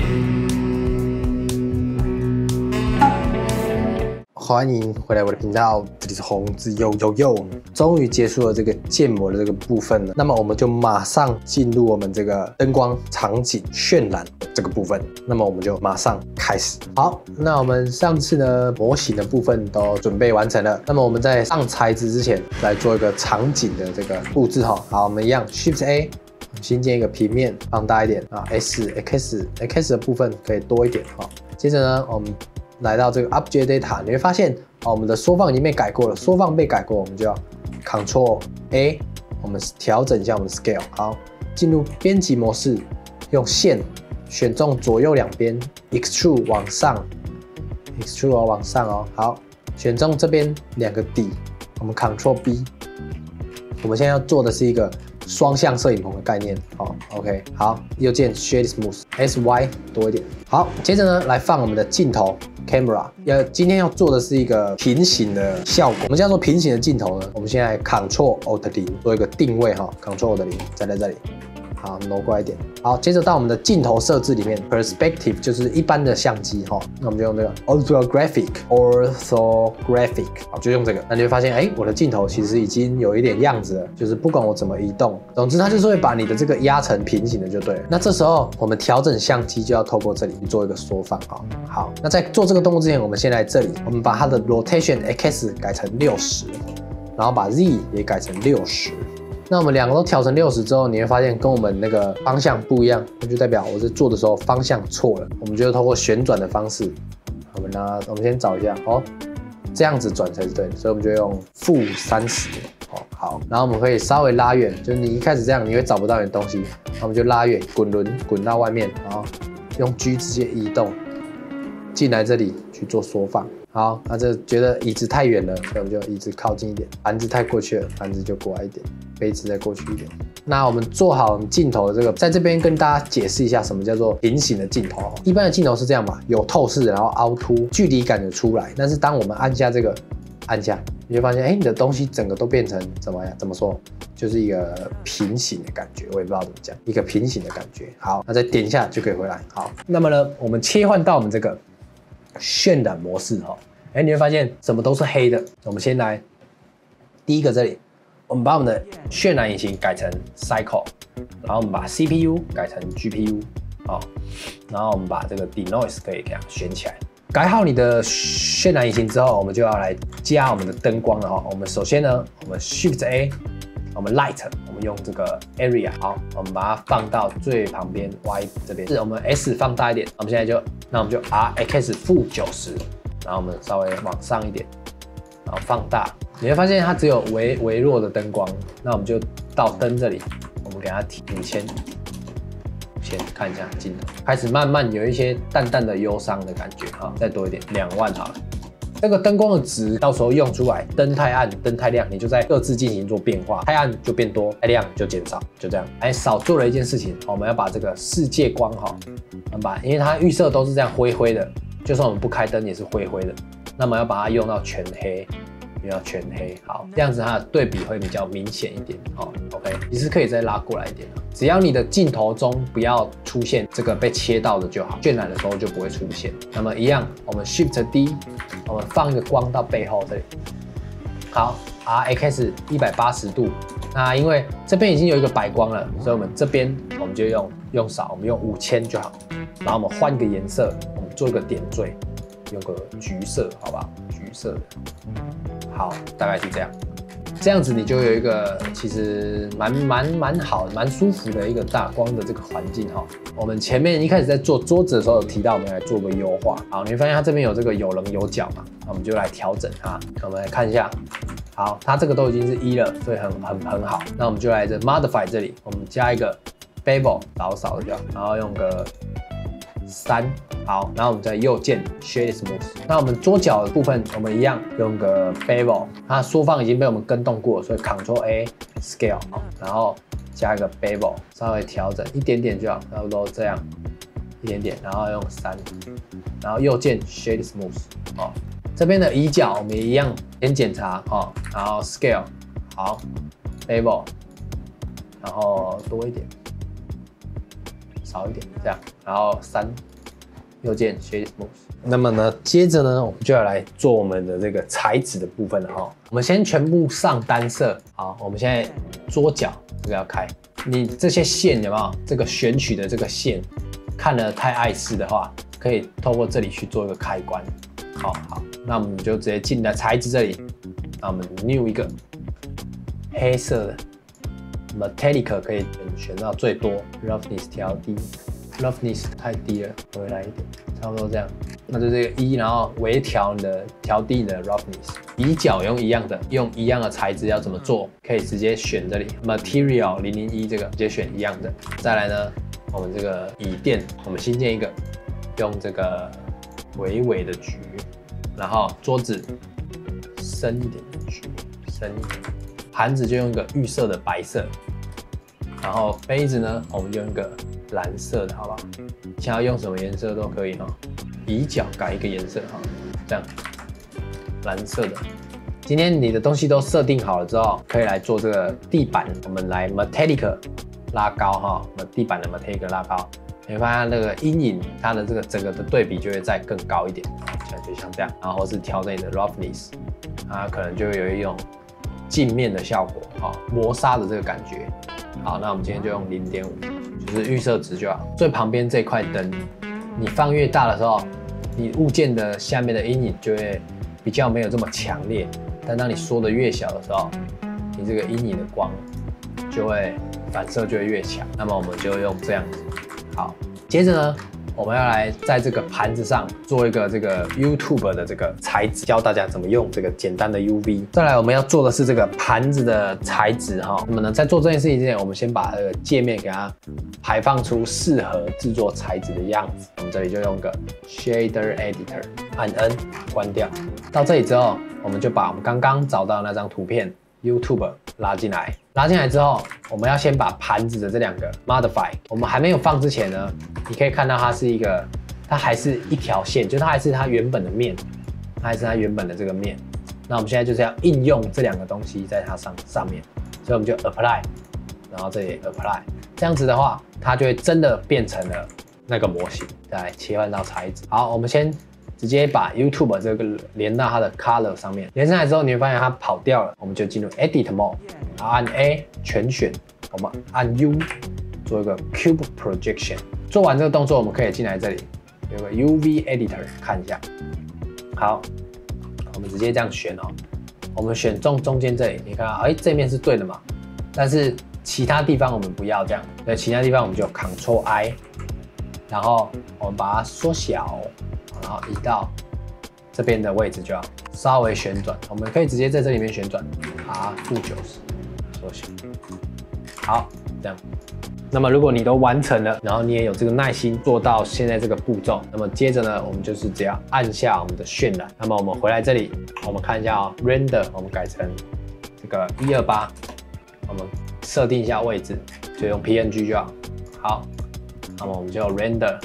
欢迎回来我的频道，这里是红字悠悠悠。终于结束了这个建模的这个部分了，那么我们就马上进入我们这个灯光场景渲染这个部分。那么我们就马上开始。好，那我们上次呢模型的部分都准备完成了，那么我们在上材质之前来做一个场景的这个布置哈。好，我们一样 Shift A。新建一个平面，放大一点啊 ，X 的部分可以多一点哈。接着呢，我们来到这个 Object Data， 你会发现我们的缩放已经被改过了，缩放被改过，我们就要 Ctrl A， 我们调整一下我们的 Scale。好，进入编辑模式，用线选中左右两边 ，Extrude 往上 ，Extrude 往上哦。好，选中这边两个底，我们 Ctrl B。我们现在要做的是一个双向摄影棚的概念，好 ，OK， 好，右键 Shade Smooth，SY 多一点。好，接着呢，来放我们的镜头 Camera。今天要做的是一个平行的效果，我们叫做平行的镜头呢。我们现在 Ctrl Alt 0做一个定位哈 ，Ctrl Alt 0再在这里。好，挪过来一点。好，接着到我们的镜头设置里面 ，Perspective 就是一般的相机哈，那我们就用这个 Orthographic， 好，就用这个。那你会发现，哎，我的镜头其实已经有一点样子了，就是不管我怎么移动，总之它就是会把你的这个压成平行的就对了。那这时候我们调整相机就要透过这里做一个缩放啊。好，那在做这个动作之前，我们先来这里，我们把它的 Rotation X 改成60，然后把 Z 也改成60。那我们两个都调成60之后，你会发现跟我们那个方向不一样，那就代表我在做的时候方向错了。我们就透过旋转的方式，我们先找一下哦，这样子转才是对的，所以我们就用-30哦。好，然后我们可以稍微拉远，就是你一开始这样你会找不到你的东西，那我们就拉远，滚轮滚到外面，然后用 G 直接移动进来这里去做缩放。好，那这觉得椅子太远了，所以我们就椅子靠近一点，盘子太过去了，盘子就过来一点，杯子再过去一点。那我们做好镜头的这个，在这边跟大家解释一下什么叫做平行的镜头。一般的镜头是这样嘛，有透视，然后凹凸，距离感有出来。但是当我们按下这个，按下，你就发现，哎，你的东西整个都变成怎么样？怎么说？就是一个平行的感觉，我也不知道怎么讲，一个平行的感觉。好，那再点一下就可以回来。好，那么呢，我们切换到我们这个渲染模式哈，哎，你会发现什么都是黑的。我们先来第一个这里，我们把我们的渲染引擎改成 Cycle， 然后我们把 CPU 改成 GPU， 好，然后我们把这个 Denoise 可以给它选起来。改好你的渲染引擎之后，我们就要来加我们的灯光了哈。我们首先呢，我们 Shift A， 我们 Light， 我们用这个 Area， 好，我们把它放到最旁边 Y 这边，是我们 S 放大一点。我们现在就，那我们就 RX -90， 然后我们稍微往上一点，然后放大，你会发现它只有微弱的灯光。那我们就到灯这里，我们给它提5000。先看一下镜头，开始慢慢有一些淡淡的忧伤的感觉哈，再多一点，2万好了。这个灯光的值到时候用出来，灯太暗、灯太亮，你就在各自进行做变化，太暗就变多，太亮就减少，就这样。哎，少做了一件事情，我们要把这个世界光哈，因为它预设都是这样灰灰的，就算我们不开灯也是灰灰的，那么要把它用到全黑。用到全黑，好，这样子它的对比会比较明显一点，好 ，OK， 你是可以再拉过来一点的，只要你的镜头中不要出现这个被切到的就好，渲染的时候就不会出现。那么一样，我们 Shift D， 我们放一个光到背后这里，好 ，RX 180度，那因为这边已经有一个白光了，所以我们这边我们就用少，我们用5000就好，然后我们换一个颜色，我们做一个点缀，用个橘色，好不好？橘色的。好，大概是这样，这样子你就有一个其实蛮好、蛮舒服的一个大光的这个环境哈。我们前面一开始在做桌子的时候有提到，我们来做个优化。好，你会发现它这边有这个有棱有角嘛，那我们就来调整它。我们来看一下，好，它这个都已经是1了，所以很好。那我们就来这 Modify 这里，我们加一个 Bevel 少的就好，然后用个3。好，然后我们在右键 Shade Smooth。那我们桌角的部分，我们一样用个 Bevel， 它缩放已经被我们跟动过，所以 Ctrl A Scale， 然后加一个 Bevel， 稍微调整一点点就好，差不多这样一点点，然后用3，然后右键 Shade Smooth。哦，这边的移角我们也一样，先检查哦，然后 Scale， 好 ，Bevel， 然后多一点。少一点，这样，然后3， 右键 Shade Smooth。那么呢，接着呢，我们就要来做我们的这个材质的部分了哈。我们先全部上单色。好，我们现在桌角这个要开。你这些线有没有？这个选取的这个线，看了太碍事的话，可以透过这里去做一个开关。好，那我们就直接进来材质这里。那我们 New 一个黑色的 Metallic 可以选到最多 ，Roughness 调低 ，Roughness 太低了，回来一点，差不多这样。那就这个1，然后微调你的调低你的 Roughness。椅脚用一样的材质要怎么做？可以直接选这里 Material 001这个，直接选一样的。再来呢，我们这个椅垫，我们新建一个，用这个微微的橘，然后桌子深一点的橘，深一点。盘子就用一个预设的白色，然后杯子呢，我们用一个蓝色的，好不好？想要用什么颜色都可以哈。椅脚改一个颜色哈，这样蓝色的。今天你的东西都设定好了之后，可以来做这个地板，我们来 Metallic 拉高哈，地板的 Metallic 拉高，你会发现那个阴影，它的这个整个的对比就会再更高一点，就像这样，然后或是调整你的 Roughness， 它可能就会有一种镜面的效果，磨砂的这个感觉。好，那我们今天就用 0.5， 就是预设值就好。最旁边这块灯，你放越大的时候，你物件的下面的阴影就会比较没有这么强烈。但当你缩的越小的时候，你这个阴影的光就会反射就会越强。那么我们就用这样子。好，接着呢，我们要来在这个盘子上做一个这个 YouTube 的这个材质，教大家怎么用这个简单的 UV。再来我们要做的是这个盘子的材质哈。那么呢，在做这件事情之前，我们先把这个界面给它排放出适合制作材质的样子。我们这里就用个 Shader Editor， 按 N 关掉。到这里之后，我们就把我们刚刚找到的那张图片 YouTube 拉进来。拉进来之后，我们要先把盘子的这两个 Modify， 我们还没有放之前呢，你可以看到它是一个，它还是一条线，就它还是它原本的面，它还是它原本的这个面。那我们现在就是要应用这两个东西在它上面，所以我们就 Apply， 然后这里 Apply， 这样子的话，它就会真的变成了那个模型。再来切换到材质，好，我们先直接把 YouTube 这个连到它的 Color 上面，连上来之后，你会发现它跑掉了，我们就进入 Edit Mode， 然后按 A 全选，我们按 U 做一个 Cube Projection。做完这个动作，我们可以进来这里有个 UV Editor 看一下。好，我们直接这样选哦，我们选中间这里，你看到，这面是对的嘛？但是其他地方我们不要这样，所以其他地方我们就 Ctrl I， 然后我们把它缩小。然后移到这边的位置就好，稍微旋转，我们可以直接在这里面旋转 ，R-90缩小。好，这样。那么如果你都完成了，然后你也有这个耐心做到现在这个步骤，那么接着呢，我们就是只要按下我们的渲染。那么我们回来这里，我们看一下Render， 我们改成这个128，我们设定一下位置，就用 PNG 就好。好，那么我们就 Render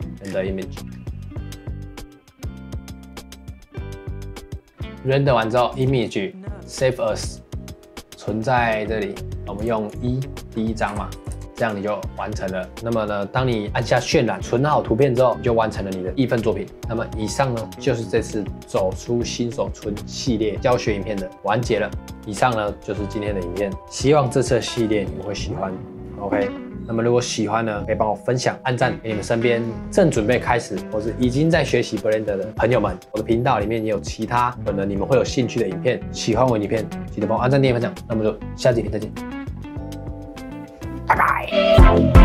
Image。Render 完之后 ，Image Save As 存在这里，我们用第一张嘛，这样你就完成了。那么呢，当你按下渲染，存好图片之后，你就完成了你的一份作品。那么以上呢，就是这次走出新手村系列教学影片的完结了。以上呢，就是今天的影片，希望这次的系列你们会喜欢。OK。那么如果喜欢呢，可以帮我分享、按赞给你们身边正准备开始或是已经在学习 Blender 的朋友们。我的频道里面也有其他可能你们会有兴趣的影片，喜欢我的影片记得帮我按赞、订阅、分享。那么就下期影片再见，拜拜。